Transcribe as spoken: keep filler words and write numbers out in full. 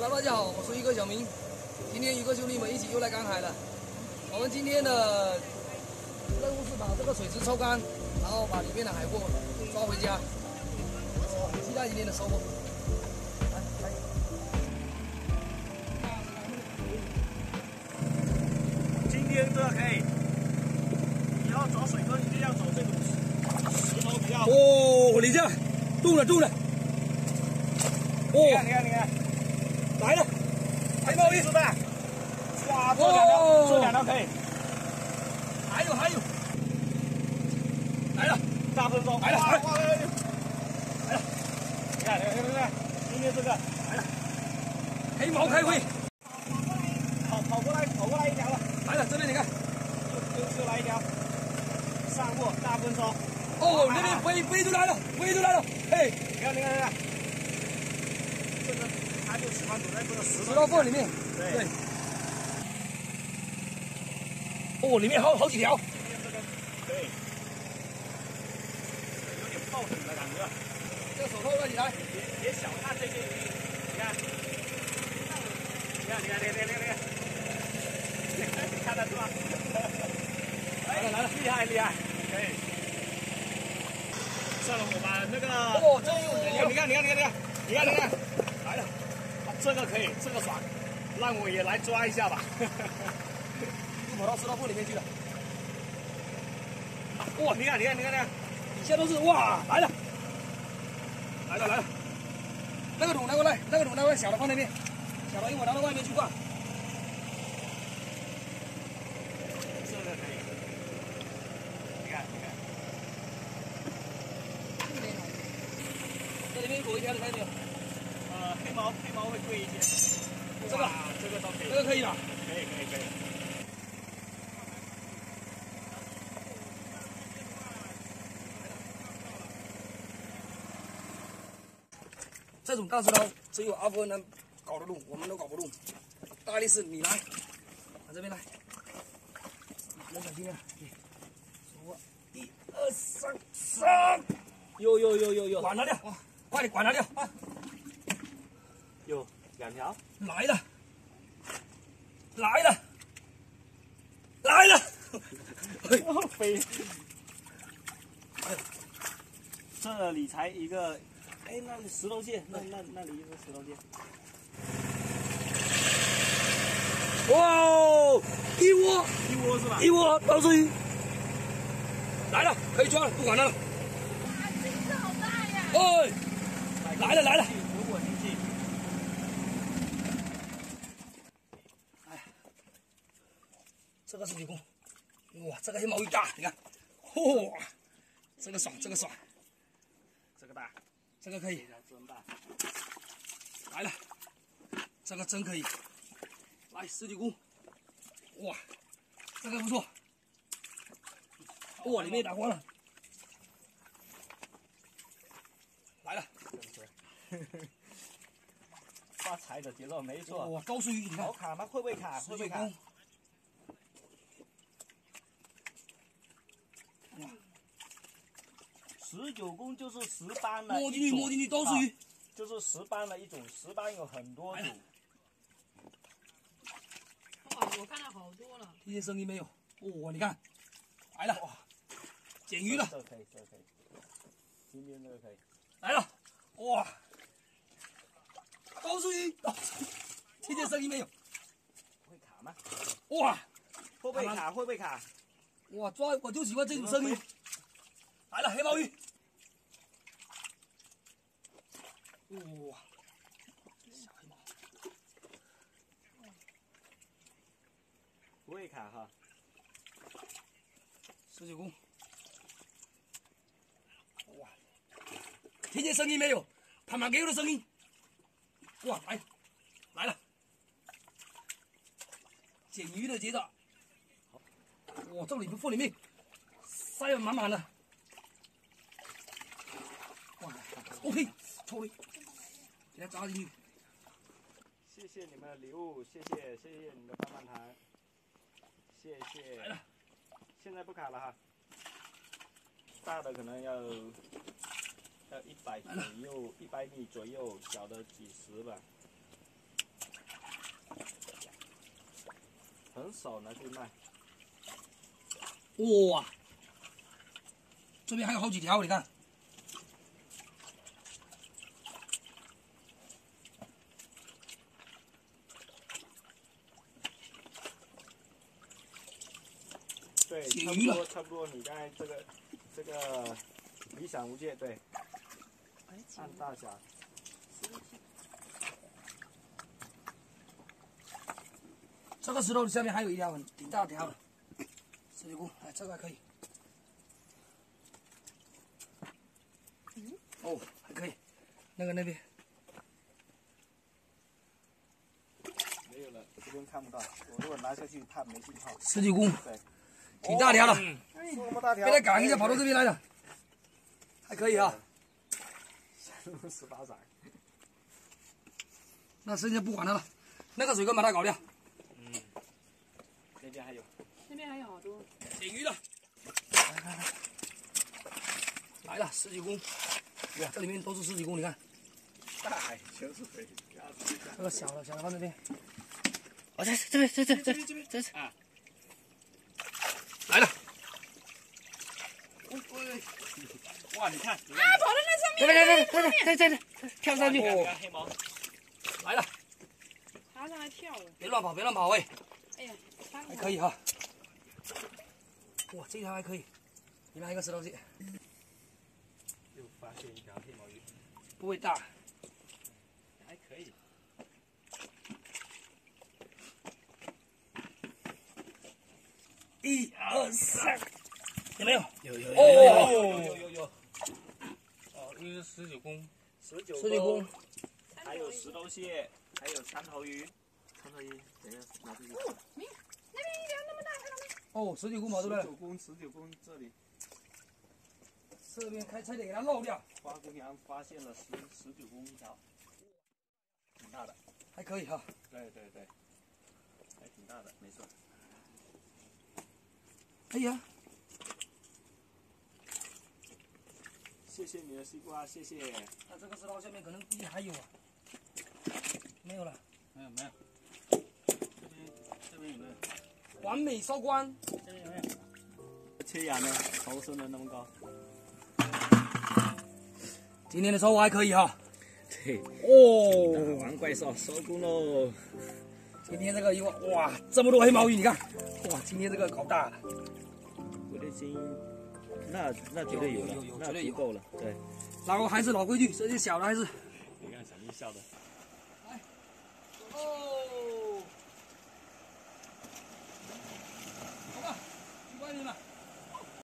大家好，我是一哥小明。今天一哥兄弟们一起又来赶海了。我们今天的任务是把这个水池抽干，然后把里面的海货抓回家。我很期待今天的收获。来，来。 今天这个可以，以后走水坑一定要走这种石头比较。 哦，你这动了动了。哦， 你看你看你看， 来了，还冒一是吧？哇，这两条，这两条可以。 还有还有，来了， 大分钟， 来了， 来了，来了。你看你看你看，今天这个来了， 黑毛开会， 跑跑过来跑过来一条了， 来了，这边你看， 又又又来一条，上货大分钟。 哦，那边飞飞出来了，飞出来了，嘿， 你看你看你看，这个它就喜欢躲在这个石石头缝里面， 对。 对。哦，里面好好几条。 这个对，有点爆顶的感觉。 这个手套拿起来， 别别小看这些鱼，你看，你看，你看，你看，你看，你看，你看得出吗？ 来了来了， 厉害厉害，可以。算了，我把那个哦，这又人你看，你看，你看，你看，你看，你看，来了，这个可以，这个爽，让我也来抓一下吧。 跑到石头缝里面去了。 哇，你看，你看，你看，你看， 底下都是哇，来了，来了来了。那个桶拿过来，那个桶拿过来，小的放那边，小的一会儿拿到外面去挂。 这个可以。你看，你看。 这里面有一条，你看见没有？ 呃，黑毛，黑毛会贵一些。 这个， 这个都可以。 这个可以吧？ 可以，可以，可以。 这种大石头只有阿福能搞得动，我们都搞不动。大力士，你来，往这边来，我小心点，数一二三，三， 有有有有有， 管它掉，快点管它掉啊！ 有两条， 来了，来了，来了， 飞，这里才一个。哎，那里石头蟹，那那那里一个石头蟹。 哇哦，一窝一窝是吧？ 一窝倒刺鱼来了，可以抓了，不管它了。 哇，这个好大呀！ 哎，来了来了， 有稳定器。 哎，这个是几公？哇，这个黑毛鱼大，你看，嚯，这个爽，这个爽， 这个大。 这个可以， 真大， 来了，这个真可以，来十几公，哇，这个不错，哇，里面打光了，来了， 发财的节奏没错。 哇，高速鱼，你看， 好卡吗？会不会卡？会不会卡？ 哇！ 十九公就是石斑的， 摸进去摸进去都是鱼， 啊，就是石斑的一种，石斑有很多种。 哇，我看到好多了。 听见声音没有？哇，你看，来了，哇，捡鱼了， 这个可以，这个可以，今天这个可以， 来了，哇，都是鱼，听见声音没有？ 会卡吗？ 哇， 会不会卡？会不会卡？ 哇，抓我就喜欢这种声音。来了，黑毛鱼！哇，小黑毛， 不会卡哈。 十九公，哇，听见声音没有？盘盘给我的声音。哇，来，来了，捡鱼的节奏。哇，这里缝里面塞得满满的。哇 ，OK， 抽了，给它扎进去。 谢谢你们的礼物，谢谢谢谢你的棒棒糖，谢谢。 来了， 现在不卡了哈，大的可能要要一百左右，一百米左右，小的几十吧。 很少拿去卖。 哇，这边还有好几条，你看。 对， 写鱼了差不多，差不多。你刚才这个这个理想无界，对，按大小。 这个石头下面还有一条很挺大条的，十几公，哎，这个还可以。哦，还可以。那个那边没有了，这边看不到。我如果拿下去，它没信号。 十几公， 对， 挺大条的。 这么大条， 被它赶一下跑到这边来了，还可以啊。 山路十八载。 那剩下不管它了，那个水沟把它搞掉。 嗯，那边还有。 那边还有好多。 点鱼了，来了十几公，哇，这里面都是十几公，你看。 大海全是水， 这个小的，小的放这边。 我在这边，这这这这边这这啊， 来了。 哇，你看， 啊，跑到那上面， 来来来来来来来，跳上去。 哦，黑毛， 来了， 爬上来跳了。 别乱跑，别乱跑，喂， 哎呀， 还可以哈。哇，这条还可以，里面还有一个石头蟹， 又发现一条黑毛鱼， 不会大。 还可以。 一二三，有没有？ 有有哦， 有有有。哦，一个十九公，十九十几公， 还有石头蟹，还有长头鱼。长头鱼，等一下拿出去。 那边一条那么大，看到没？ 哦，十几公跑出来了十九。公，十九公这里， 这边开差点给它漏掉， 花姑娘发现了十十九公一条，挺大的。 还可以哈。 对对对，还挺大的，没错。 哎呀， 谢谢你的西瓜，谢谢。 那这个石头下面可能估计还有啊。没有了。 没有没有。这边这边有没有？ 完美收官。 这边有没有？切牙呢？头升的那么高。 今天的收获还可以哈。 对。 哦， 王怪兽收工喽！ 今天这个一网哇，这么多黑毛鱼，你看，哇，今天这个搞大了。 我的心，那那绝对有了， 有有有那绝对有足够了。对， 然后还是老规矩，这些小的还是你看小咪笑的。